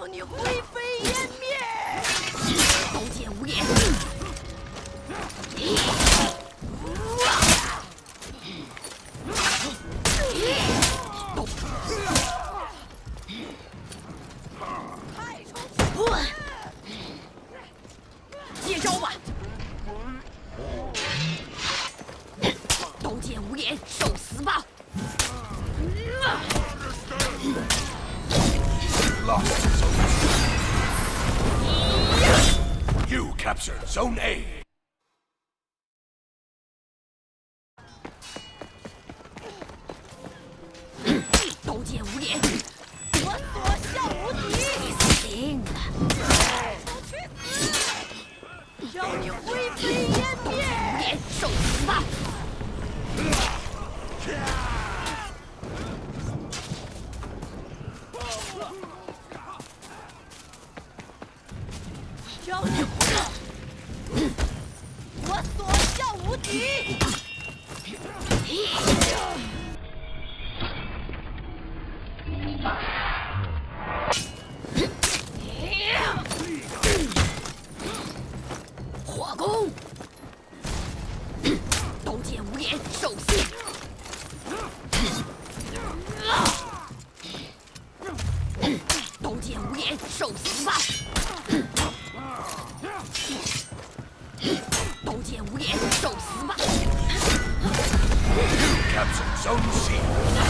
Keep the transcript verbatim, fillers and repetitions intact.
让你灰飞烟灭！刀剑无眼。 接招吧！刀剑无眼，受死吧！ You captured Zone A. 刀剑无眼，我所向无敌！行了，让你灰飞烟灭！刀剑无眼，受死吧！让你我所向无敌！ 火攻，刀剑无眼，受死！刀剑无眼，受死吧！刀剑无眼，受死吧！ You captured Zone C.